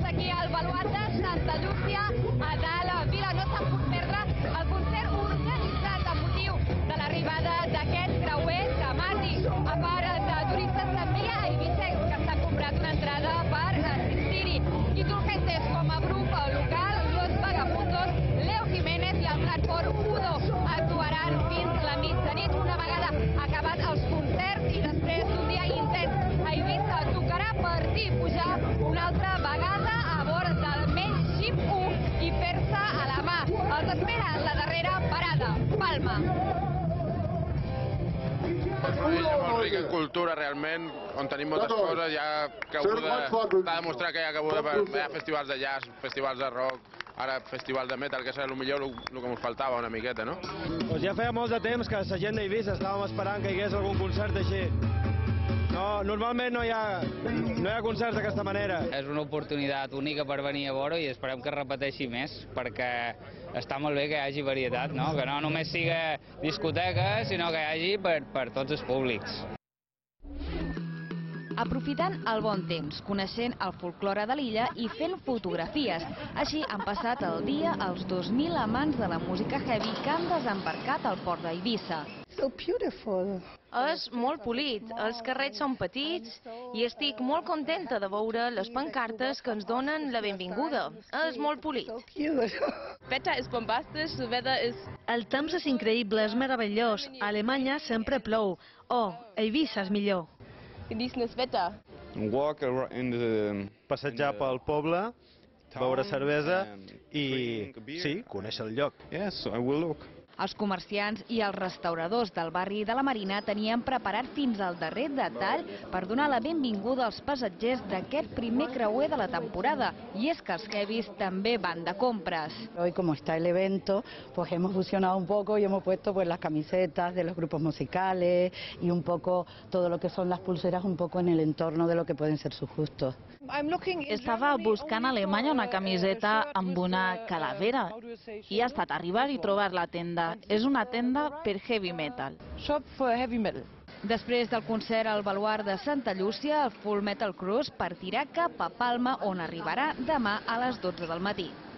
Som aquí al Baluard de Santa Llúcia, a la vila. No se'n pot perdre el concert organitzat amb motiu de l'arribada d'aquest creuer temàtic. A part de turistes també hi ha eivissencs que s'han comprat una entrada per assistir-hi. Insurgentes com a grup local, Los Vagabundos, Leo Jiménez i el Transport Udo actuaran fins la mitjanit. Una vegada acabat els concerts i després d'un dia intens a Eivissa, tocarà partir i pujar una altra vegada a bord del Mailship 1 i fer-se a la mà. Els espera la darrera parada, Palma. És molt ric en cultura, realment, on tenim moltes coses. Hi ha cabuda, s'ha demostrat que hi ha cabuda per festivals de jazz, festivals de rock, ara festivals de metal, que serà potser el que ens faltava una miqueta, no? Doncs ja feia molt de temps que la gent d'Eivissa estàvem esperant que hi hagués algun concert així. Normalment no hi ha concerts d'aquesta manera. És una oportunitat única per venir a veure i esperem que es repeteixi més, perquè està molt bé que hi hagi varietat, no? Que no només siga discoteca, sinó que hi hagi per tots els públics. Aprofitant el bon temps, coneixent el folklore de l'illa i fent fotografies. Així han passat el dia els 2.000 amants de la música heavy que han desembarcat al port d'Eivissa. És molt polit, els carrers són petits i estic molt contenta de veure les pancartes que ens donen la benvinguda. És molt polit. Wetter ist bombastisch, the weather is... El temps és increïble, és meravellós. A Alemanya sempre plou. Oh, Eivissa és millor. Genießen das Wetter. Passejar pel poble, beure cervesa i, sí, conèixer el lloc. Els comerciants i els restauradors del barri de la Marina tenien preparat fins al darrer detall per donar la benvinguda als passatgers d'aquest primer creuer de la temporada. I és que els heavies també van de compres. Hoy, como está el evento, pues hemos fusionado un poco y hemos puesto pues las camisetas de los grupos musicales y un poco todo lo que son las pulseras un poco en el entorno de lo que pueden ser sus gustos. Estava buscant a Alemanya una camiseta amb una calavera i ha estat arribar i trobar la tenda. És una tenda per heavy metal. Shop for heavy metal. Després del concert al Baluard de Santa Llúcia, el Full Metal Cruise partirà cap a Palma, on arribarà demà a les 12 del matí.